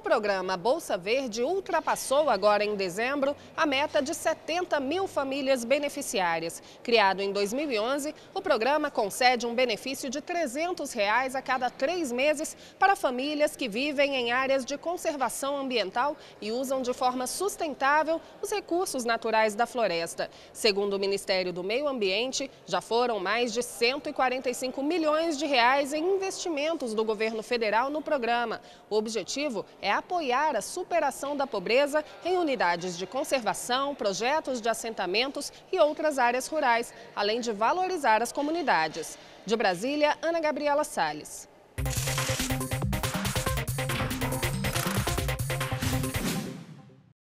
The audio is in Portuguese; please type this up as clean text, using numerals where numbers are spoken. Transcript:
programa Bolsa Verde ultrapassou agora em dezembro a meta de 70 mil famílias beneficiárias. Criado em 2011, o programa concede um benefício de R$ 300 a cada 3 meses para famílias que vivem em áreas de conservação ambiental e usam de forma sustentável os recursos naturais da floresta. Segundo o Ministério do Meio Ambiente, já foram mais de R$ 145 milhões em investimentos do governo federal no programa. O objetivo é apoiar a superação da pobreza em unidades de conservação, projetos de assentamentos e outras áreas rurais, além de valorizar as comunidades. De Brasília, Ana Gabriela Salles.